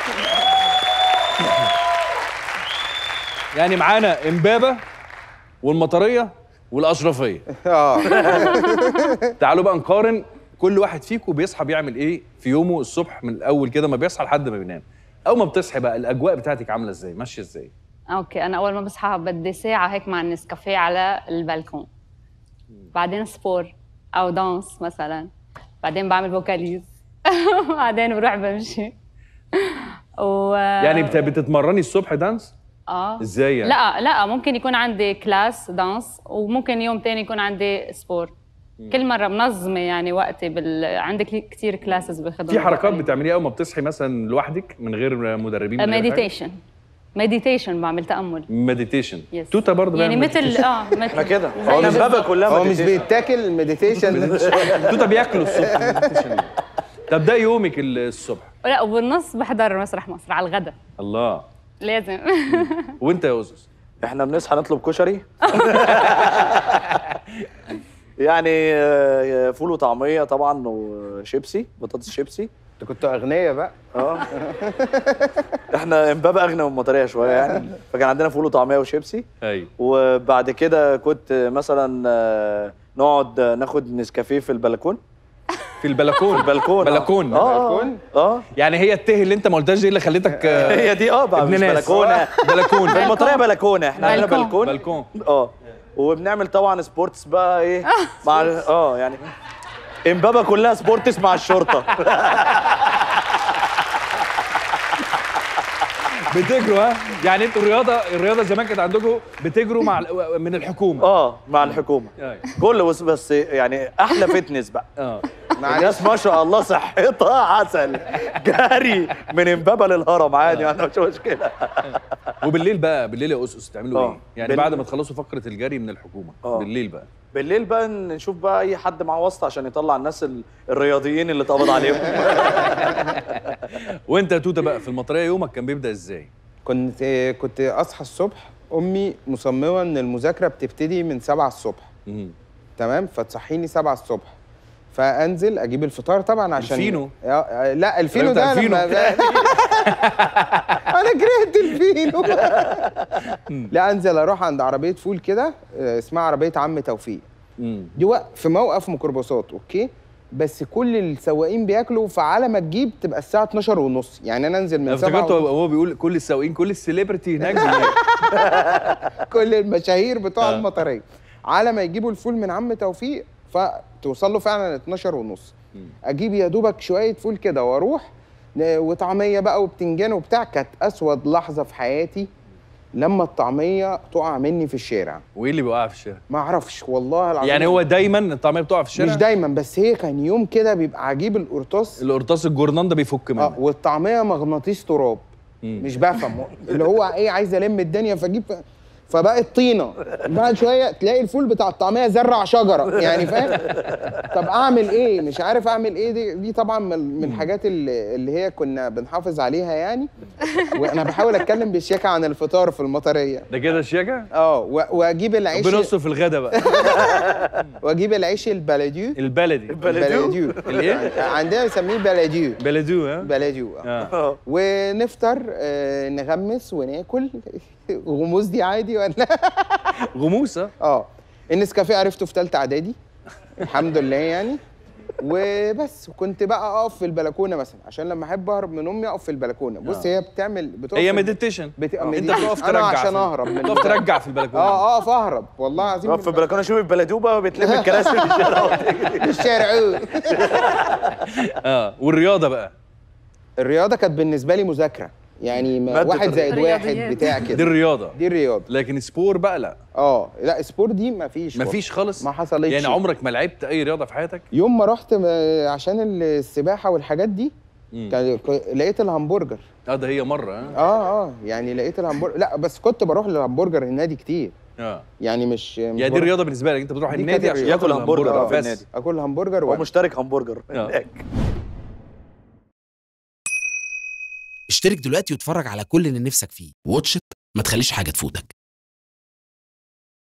يعني معانا امبابه والمطريه والاشرفيه. تعالوا بقى نقارن كل واحد فيكم بيصحى بيعمل ايه في يومه الصبح من الاول كده ما بيصحى لحد ما بينام. اول ما بتصحي بقى الاجواء بتاعتك عامله ازاي؟ ماشيه ازاي؟ اوكي، انا اول ما بصحى بدي ساعه هيك مع النسكافيه على البلكون، بعدين سبور او دانس مثلا، بعدين بعمل فوكاليز بعدين بروح بمشي يعني بتتمرني الصبح دانس؟ ازاي يعني؟ لا ممكن يكون عندي كلاس دانس وممكن يوم تاني يكون عندي سبور. كل مره منظمه يعني وقتي عندي كثير كلاسز باخذهم. في حركات بتعمليها اول ما بتصحي مثلا لوحدك من غير مدربين؟ مديتيشن بعمل تأمل. مديتيشن. توتا برضه يعني مثل احنا كده هو امبابه كلها هو مش بيتاكل مديتيشن. توتا بياكلوا الصبح. طب ده يومك الصبح؟ لا، وبالنص بحضر مسرح مصر على الغداء. الله، لازم. وانت يا أزوز؟ احنا بنصحى نطلب كشري يعني فول وطعميه طبعا وشيبسي، بطاطس شيبسي. انتوا كنتوا اغنياء بقى. احنا امبابه اغنى من المطريه شويه يعني، فكان عندنا فول وطعميه وشيبسي. ايوه. وبعد كده كنت مثلا نقعد ناخد نسكافيه في البلكون. في البلكون؟ البلكون. بلكون. يعني هي الته اللي انت ما قلتهاش دي اللي خليتك هي دي بقى مش بلكونه. بلكون. في المطريه بلكونه، احنا عندنا بلكون. بلكون. وبنعمل طبعا سبورتس بقى ايه مع يعني امبابه كلها سبورتس مع الشرطه. بتجروا يعني انتوا الرياضه زمان كانت عندكم بتجروا من الحكومه؟ مع الحكومه. كله بس يعني احلى فتنس بقى. الناس ما شاء الله صحتها عسل، جري من امبابه للهرم عادي، ما مش مشكله. وبالليل بقى، بالليل يا أسس تعملوا ايه؟ يعني بعد ما تخلصوا فقره الجري من الحكومه، بالليل بقى نشوف بقى اي حد معاه واسطه عشان يطلع الناس الرياضيين اللي اتقبض عليهم. وانت يا توته بقى في المطريه يومك كان بيبدا ازاي؟ كنت اصحى الصبح، امي مصممه ان المذاكره بتبتدي من 7 الصبح. تمام، فتصحيني 7 الصبح، فانزل اجيب الفطار طبعا عشان الفينو. لا الفينو ده لما انا كرهت الفينو. لا، انزل اروح عند عربيه فول كده اسمها عربيه عم توفيق. دي في موقف ميكروباصات، اوكي، بس كل السواقين بياكلوا، فعلى ما تجيب تبقى الساعه 12:30. يعني انا انزل من 7. افتكرت هو بيقول كل السواقين، كل السليبرتي هناك. كل المشاهير بتوع المطريه على ما يجيبوا الفول من عم توفيق، فتوصل له فعلا 12:30. اجيب يا دوبك شويه فول كده واروح، وطعميه بقى وبتنجان وبتاع. كانت اسود لحظه في حياتي لما الطعميه تقع مني في الشارع. وايه اللي بيوقع في الشارع؟ ما اعرفش والله العظيم. يعني هو دايما الطعميه بتقع في الشارع؟ مش دايما، بس هي كان يوم كده بيبقى عجيب. القرطاس الجورنان ده بيفك منه. والطعميه مغناطيس تراب. مش بفهم اللي هو ايه، عايز الم الدنيا فاجيب، فبقت طينه. بعد شويه تلاقي الفول بتاع الطعميه زرع شجره، يعني فاهم؟ طب اعمل ايه؟ مش عارف اعمل ايه. دي طبعا من الحاجات اللي هي كنا بنحافظ عليها يعني. وانا بحاول اتكلم بالشياكه عن الفطار في المطريه. ده كده الشياكه؟ واجيب العيش. بنص في الغدا بقى. واجيب العيش البلديو. البلديو الايه؟ عندنا بنسميه بلديو. بلديو. ونفطر، نغمس وناكل. غموس دي عادي ولا؟ غموسه. النسكافيه عرفته في ثالثه اعدادي الحمد لله يعني. وبس كنت بقى اقف في البلكونه مثلا، عشان لما احب اهرب من امي اقف في البلكونه. بص هي هي مديتيشن. انت بتقف ترجع عشان اهرب من تقف ترجع في البلكونه. اقف اهرب والله العظيم. اقف في البلكونه اشوف البلدوبه بتلم الكراسي في الشارع. الشارع. والرياضه بقى؟ الرياضه كانت بالنسبه لي مذاكره يعني، 1+1 بتاع كده. دي الرياضه. لكن سبور بقى لا. لا سبور دي مفيش خالص. ما حصلتش. يعني عمرك ما لعبت اي رياضه في حياتك؟ يوم ما رحت عشان السباحه والحاجات دي لقيت الهمبرجر. ده هي مره. يعني لقيت الهمبرجر. لا بس كنت بروح للهمبرجر النادي كتير. يعني مش يعني دي الرياضه بالنسبه لك، انت بتروح النادي عشان ياكل همبرجر في النادي. اكل همبرجر. هو مشترك همبرجر هناك. اشترك دلوقتي واتفرج على كل اللي نفسك فيه. واتش إت، ما تخليش حاجة تفوتك.